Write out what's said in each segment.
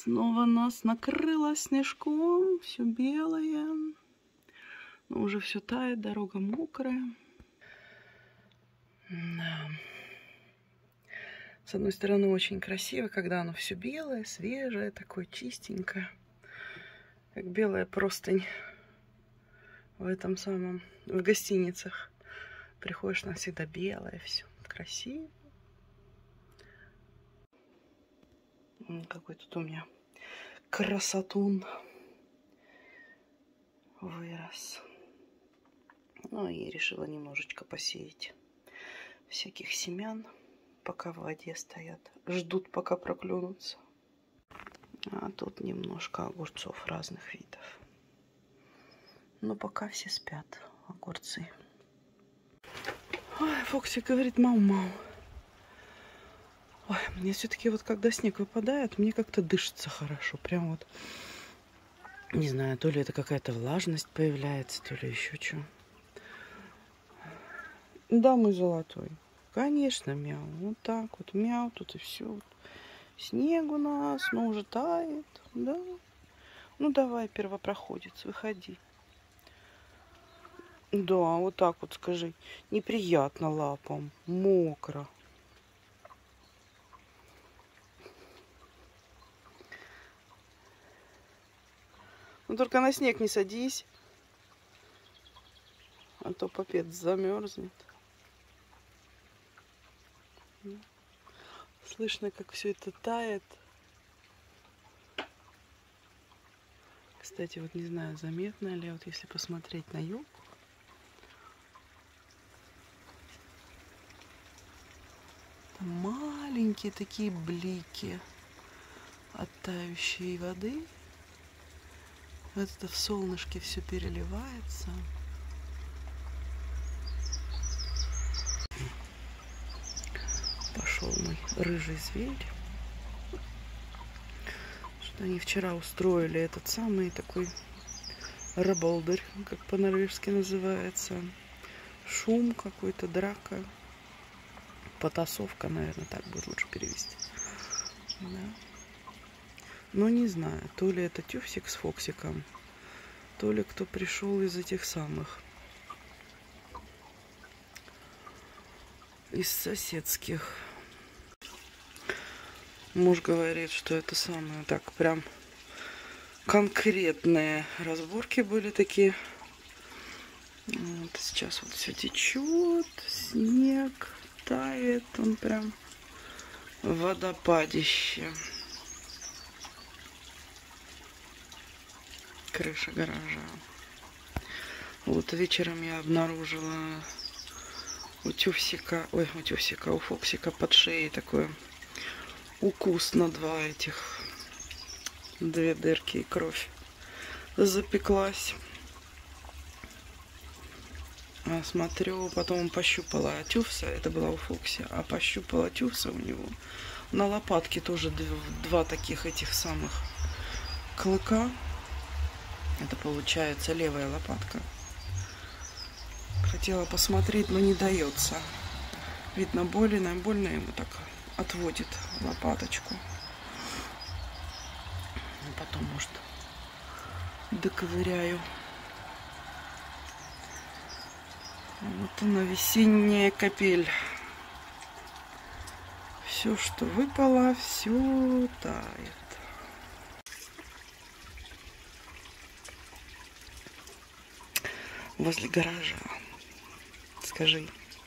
Снова нас накрыло снежком, все белое. Но уже все тает, дорога мокрая. Да. С одной стороны, очень красиво, когда оно все белое, свежее, такое чистенькое. Как белая простынь в этом самом, в гостиницах. Приходишь, там всегда белое все. Красиво. Какой тут у меня красотун вырос. Ну и решила немножечко посеять всяких семян, пока в воде стоят. Ждут, пока проклюнутся. А тут немножко огурцов разных видов. Но пока все спят, огурцы. Ой, Фоксик говорит, мау-мау. Ой, мне все-таки вот когда снег выпадает, мне как-то дышится хорошо. Прям вот, не знаю, то ли это какая-то влажность появляется, то ли еще что. Да, мой золотой. Конечно, мяу. Вот так вот, мяу, тут и все. Снег у нас, но уже тает, да. Ну, давай, первопроходец, выходи. Да, вот так вот скажи. Неприятно лапам, мокро. Ну, только на снег не садись. А то попец замерзнет. Слышно, как все это тает. Кстати, вот не знаю, заметно ли, вот если посмотреть на юг. Там маленькие такие блики от тающей воды. Вот это в солнышке все переливается. Пошел мой рыжий зверь. Что они вчера устроили этот самый такой раболдарь, как по-норвежски называется. Шум какой-то, драка. Потасовка, наверное, так будет лучше перевести. Да. Но не знаю, то ли это Тюфсик с Фоксиком, то ли кто пришел из этих самых. Из соседских. Муж говорит, что это самое так прям конкретные разборки были такие. Вот сейчас вот все течет, снег тает, он прям водопадище. Крыша гаража. Вот вечером я обнаружила у Тюфсика, у Фоксика под шеей такой укус на две дырки и кровь запеклась. А смотрю, потом пощупала Тюфса, это была у Фокси, а пощупала Тюфса у него. На лопатке тоже два таких этих самых клыка. Это получается левая лопатка. Хотела посмотреть, но не дается. Видно, больно ему так отводит лопаточку. Потом, может, доковыряю. Вот она, весенняя капель. Все, что выпало, все тает. Возле гаража. Скажи,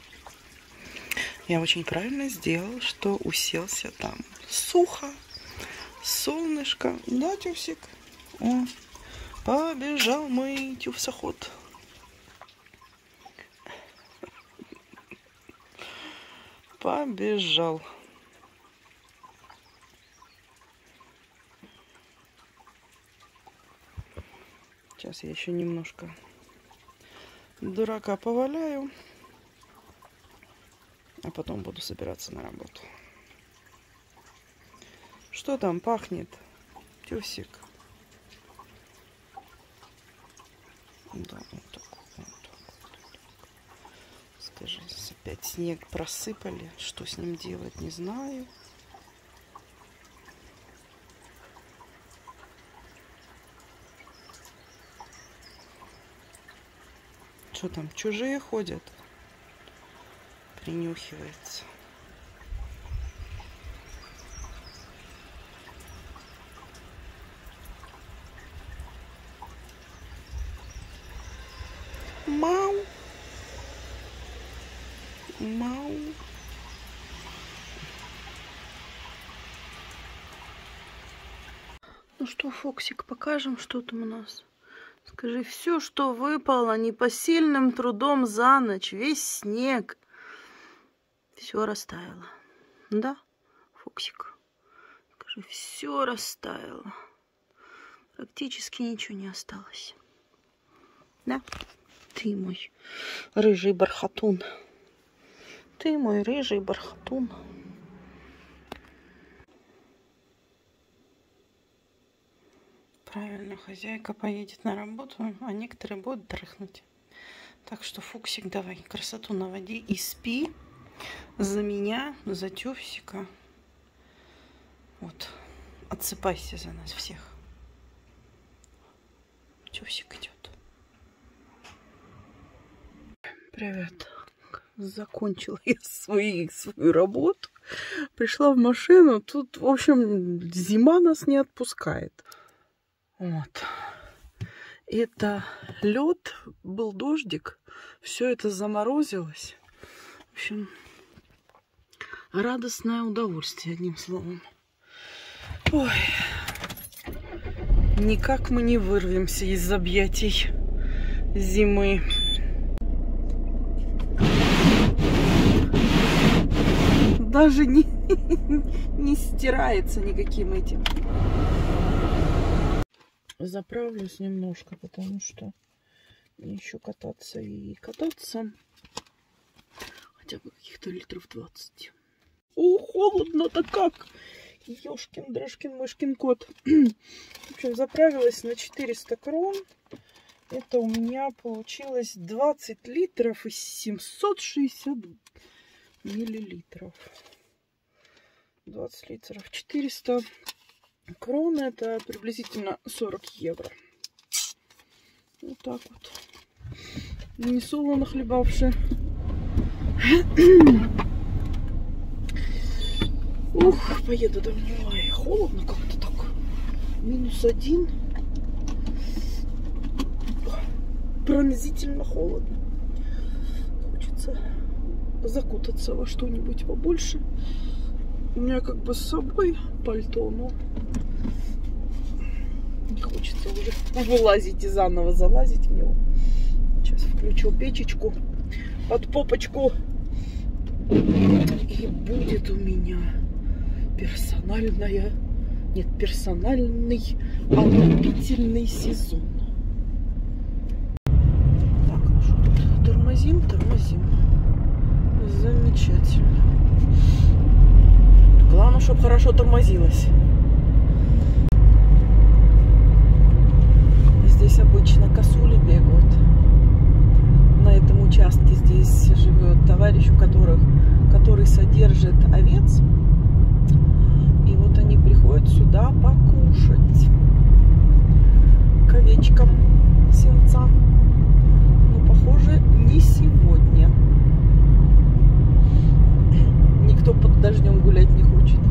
я очень правильно сделал, что уселся там. Сухо, солнышко. Да, Тюфсик? О, побежал мой тюфсоход. Побежал. Сейчас я еще немножко дурака поваляю, а потом буду собираться на работу. Что там пахнет, Тюфсик? Да, вот так. Скажи, опять снег просыпали. Что с ним делать, не знаю. Что там, чужие ходят? Принюхивается. Мау. Мау. Ну что, Фоксик, покажем, что там у нас. Скажи, все, что выпало непосильным трудом за ночь, весь снег, все растаяло. Да, Фоксик? Скажи, все растаяло. Практически ничего не осталось. Да? Ты мой рыжий бархатун. Ты мой рыжий бархатун. Правильно, хозяйка поедет на работу, а некоторые будут дрыхнуть. Так что, Фуксик, давай красоту наводи и спи за меня, за Тёвсика. Вот, отсыпайся за нас всех. Тёвсик идет. Привет. Закончила я свою работу. Пришла в машину. Тут, в общем, зима нас не отпускает. Вот. Это лед, был дождик. Все это заморозилось. В общем, радостное удовольствие, одним словом. Ой. Никак мы не вырвемся из объятий зимы. Даже не стирается никаким этим. Заправлюсь немножко, потому что мне еще кататься и кататься. Хотя бы каких-то литров 20. О, холодно-то как! Ёшкин, дрожкин, мышкин кот. В общем, заправилась на 400 крон. Это у меня получилось 20 литров и 760 миллилитров. 20 литров. 400 крон, это приблизительно 40 евро. Вот так вот. Не солоно хлебавши. Ух, поеду домой. Холодно как-то так. -1. Пронзительно холодно. Хочется закутаться во что-нибудь побольше. У меня как бы с собой пальто, но не хочется уже вылазить и заново залазить в него. Сейчас включу печечку под попочку. И будет у меня персональный отопительный сезон. Так, ну что тут? Тормозим. Замечательно. Главное, чтобы хорошо тормозилось. Здесь обычно косули бегают. На этом участке здесь живет товарищ, который содержит овец. И вот они приходят сюда покушать к овечкам сенца. Но, похоже, не сегодня. Никто под дождем гулять не хочет.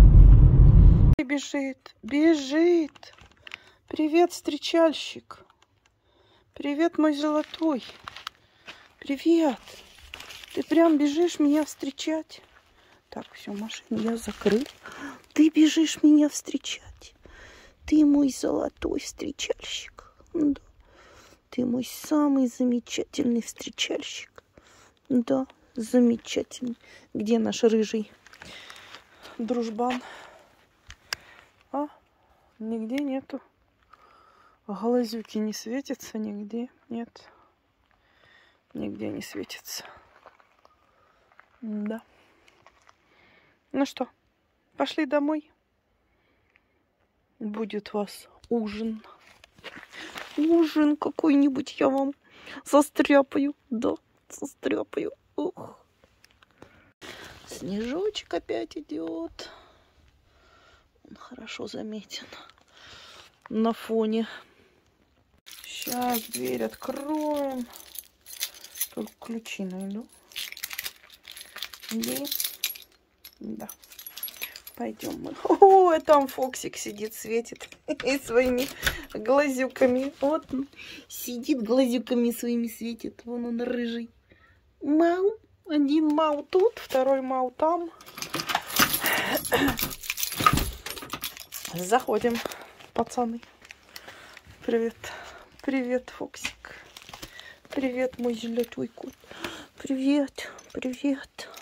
Бежит. Привет, встречальщик. Привет, мой золотой. Привет. Ты прям бежишь меня встречать. Так, все, машину я закрыл. Ты бежишь меня встречать. Ты мой золотой встречальщик. Да. Ты мой самый замечательный встречальщик. Да, замечательный. Где наш рыжий дружбан? А? Нигде нету. Глазюки не светятся нигде. Нет. Нигде не светится. Да. Ну что, пошли домой. Будет у вас ужин. Ужин какой-нибудь я вам состряпаю. Да, состряпаю. Ух. Снежочек опять идет. Он хорошо заметен на фоне. Сейчас дверь откроем. Только ключи найду. Где? Да. Пойдем мы. О, там Фоксик сидит, светит и своими глазюками. Вот он сидит, глазюками своими светит. Вон он рыжий. Мау. Один мау тут, второй мау там. Заходим, пацаны. Привет. Привет, Фоксик. Привет, мой золотой кот. Привет. Привет.